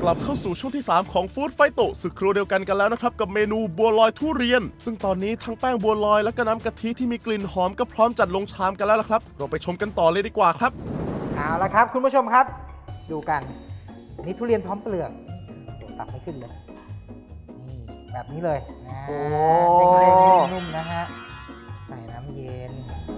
ลับเข้าสู่ช่วงที่3ของฟู้ดไฟโตศึกครัวเดียวกันแล้วนะครับกับเมนูบัวลอยทุเรียนซึ่งตอนนี้ทั้งแป้งบัวลอยและก็น้ำกะทิที่มีกลิ่นหอมก็พร้อมจัดลงชามกันแล้วล่ะครับเราไปชมกันต่อเลยดีกว่าครับเอาละครับคุณผู้ชมครับดูกันนี่ทุเรียนพร้อมเปลือกตักไม่ขึ้นเลยนี่แบบนี้เลยนะเล็กๆนุ่มๆนะฮะใส่น้ำเย็น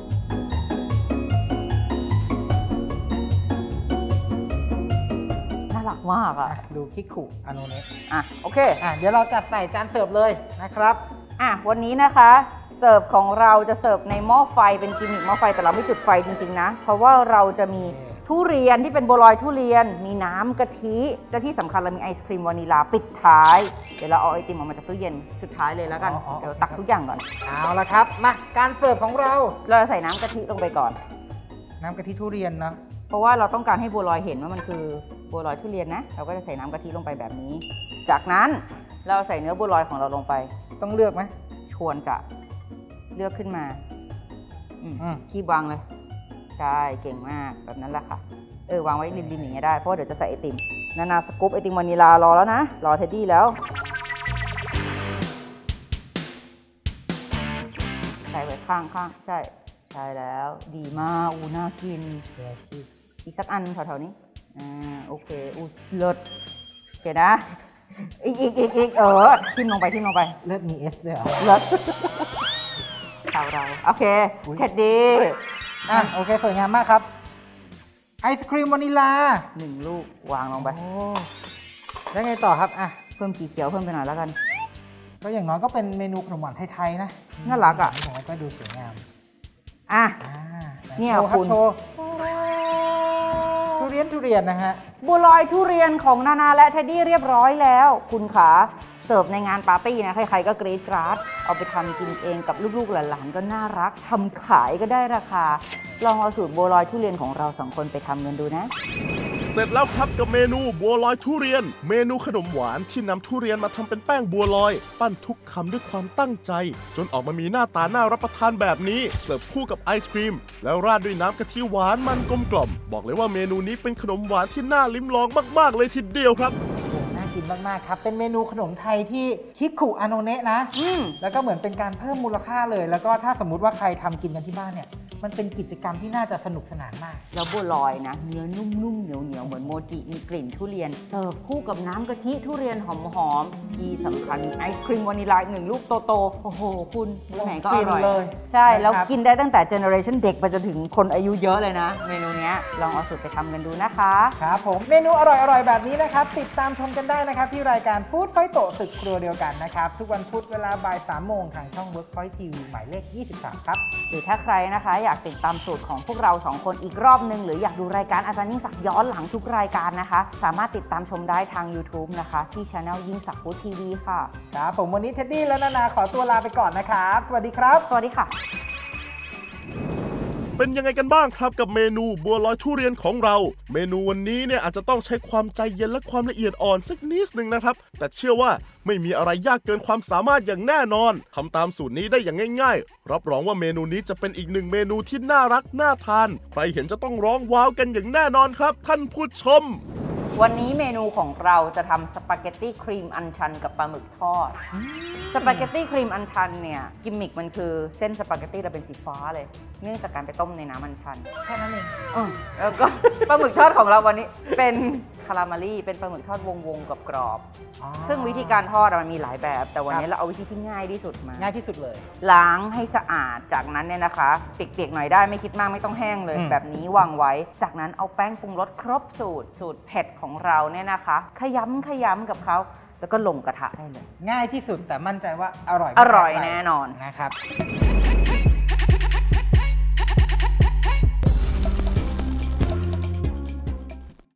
น่ารักมากอ่ะดูคิคุอาโนเนะโอเคเดี๋ยวเราจัดใส่จานเสิร์ฟเลยนะครับวันนี้นะคะเสิร์ฟของเราจะเสิร์ฟในหม้อไฟเป็นกิมมิคหม้อไฟแต่เราไม่จุดไฟจริงๆนะเพราะว่าเราจะมีทุเรียนที่เป็นบัวลอยทุเรียนมีน้ำกะทิและที่สำคัญเรามีไอศครีมวานิลาปิดท้ายเดี๋ยวเราเอาไอติมออกมาจากตู้เย็นสุดท้ายเลยแล้วกันเดี๋ยวตักทุกอย่างก่อนเอาละครับมาการเสิร์ฟของเราใส่น้ำกะทิลงไปก่อนน้ำกะทิทุเรียนเนาะเพราะว่าเราต้องการให้บัวลอยเห็นว่ามันคือบัวลอยทุเรียนนะเราก็จะใส่น้ำกะทิลงไปแบบนี้จากนั้นเราใส่เนื้อบัวลอยของเราลงไปต้องเลือกไหมชวนจะเลือกขึ้นมาคีบวางเลยใช่เก่งมากแบบนั้นแหละค่ะวางไว้ริมๆอย่างเงี้ยได้เพราะเดี๋ยวจะใส่ไอติมนาสกู๊ปไอติมวานิลารอแล้วนะรอเท็ดดี้แล้วใส่ไว้ข้างใช่แล้วดีมากน่ากินอีกสักอันแถวๆนี้โอเคเลิศโอเคนะอีกทิ่มลงไปเลิศมีเอสด้วยเหรอเลิศข่าวเราโอเคเท็ดดี้โอเคสวยงามมากครับไอศครีมวานิลา 1 ลูกวางลงไปแล้วไงต่อครับเพิ่มสีเขียวเพิ่มไปหน่อยแล้วกันก็อย่างน้อยก็เป็นเมนูขนมหวานไทยๆนะน่ารักผมก็ดูสวยงามเนี่ยคุณโชว์ทุเรียนนะฮะบัวลอยทุเรียนของนาและเท็ดดี้เรียบร้อยแล้วคุณขาเสิร์ฟในงานปาร์ตี้นะใครๆก็กรี๊ดกราดเอาไปทำกินเองกับลูกๆหลานๆก็น่ารักทำขายก็ได้ราคาลองเอาสูตรบัวลอยทุเรียนของเรา2 คนไปทำกันดูนะเสร็จแล้วครับกับเมนูบัวลอยทุเรียนเมนูขนมหวานที่นำทุเรียนมาทำเป็นแป้งบัวลอยปั้นทุกคำด้วยความตั้งใจจนออกมามีหน้าตาน่ารับประทานแบบนี้เสิร์ฟคู่กับไอศครีมแล้วราดด้วยน้ำกะทิหวานมันกลมกล่อมบอกเลยว่าเมนูนี้เป็นขนมหวานที่น่าลิ้มลองมากๆเลยทีเดียวครับน่ากินมากๆครับเป็นเมนูขนมไทยที่คิคุอาโนเนะนะแล้วก็เหมือนเป็นการเพิ่มมูลค่าเลยแล้วก็ถ้าสมมุติว่าใครทำกินกันที่บ้านเนี่ยมันเป็นกิจกรรมที่น่าจะสนุกสนานมากแล้วบัวลอยนะเนื้อนุ่มๆเหนียวๆเหมือนโมจิมีกลิ่นทุเรียนเสิร์ฟคู่กับน้ำกะทิทุเรียนหอมๆที่สำคัญมีไอศครีมวานิลา1 ลูกโตๆโอ้โหคุณมื้อไหนก็อร่อยเลยใช่แล้วกินได้ตั้งแต่เจเนอเรชันเด็กไปจนถึงคนอายุเยอะเลยนะเมนูนี้ลองเอาสูตรไปทำกันดูนะคะครับผมเมนูอร่อยๆแบบนี้นะครับติดตามชมกันได้นะครับที่รายการฟู้ดไฟโตศึกครัวเดียวกันนะครับทุกวันพุธเวลาบ่าย 3 โมงทางช่อง Workpoint TV หมายเลข 23 ครับหรือถ้าใครนะคะอยากติดตามสูตรของพวกเรา2 คนอีกรอบนึงหรืออยากดูรายการอาจารย์ยิ่งศักดิ์ย้อนหลังทุกรายการนะคะสามารถติดตามชมได้ทาง YouTube นะคะที่ Channel ยิ่งศักดิ์ฟู้ดทีวีค่ะครับผมวันนี้เท็ดดี้และนาขอตัวลาไปก่อนนะครับสวัสดีครับสวัสดีค่ะเป็นยังไงกันบ้างครับกับเมนูบัวลอยทุเรียนของเราเมนูวันนี้เนี่ยอาจจะต้องใช้ความใจเย็นและความละเอียดอ่อนสักนิดนึงนะครับแต่เชื่อว่าไม่มีอะไรยากเกินความสามารถอย่างแน่นอนทำตามสูตรนี้ได้อย่างง่ายๆรับรองว่าเมนูนี้จะเป็นอีก1 เมนูที่น่ารักน่าทานใครเห็นจะต้องร้องว้าวกันอย่างแน่นอนครับท่านผู้ชมวันนี้เมนูของเราจะทำสปาเกตตี้ครีมอัญชันกับปลาหมึกทอดสปาเกตตี้ครีมอัญชันเนี่ยกิมมิคมันคือเส้นสปาเกตตี้เราเป็นสีฟ้าเลยเนื่องจากการไปต้มในน้ำอัญชันแค่นั้นเองแล้วก็ปลาหมึกทอดของเราวันนี้เป็นคาราเมลี่เป็นปลาหมึกทอดวงๆกับกรอบซึ่งวิธีการทอดมันมีหลายแบบแต่วันนี้เราเอาวิธีที่ง่ายที่สุดมาง่ายที่สุดเลยล้างให้สะอาดจากนั้นเนี่ยนะคะเปียกๆหน่อยได้ไม่คิดมากไม่ต้องแห้งเลยแบบนี้วางไว้จากนั้นเอาแป้งปรุงรสครบสูตรเผ็ดของเราเนี่ยนะคะขยำกับเขาแล้วก็ลงกระทะได้เลยง่ายที่สุดแต่มั่นใจว่าอร่อยแน่นอนนะครับ